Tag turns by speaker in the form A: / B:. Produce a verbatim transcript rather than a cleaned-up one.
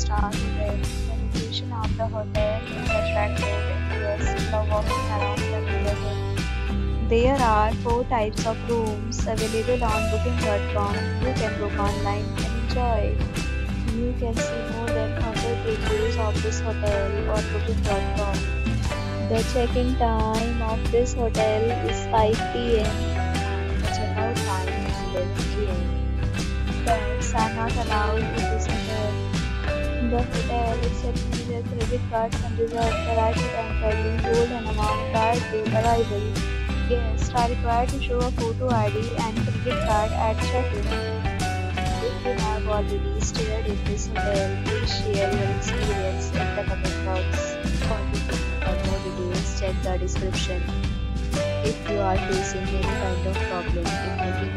A: star hotel. The location of the hotel is attractive and guests love walking around the neighborhood. There are four types of rooms available on booking dot com. You can book online and enjoy. You can see more than one hundred reviews of this hotel on booking dot com. The check-in time of this hotel is five p m and the check-out time is eleven p m Pets are not allowed in this hotel. The hotel accepts major credit cards and reserves the right to temporarily hold an amount prior to arrival. Guests are required to show a photo I D and credit card at check-in. If you have already stayed in this hotel, please share your experience in the comment box. For more details, check the description. If you are facing any kind of problem in booking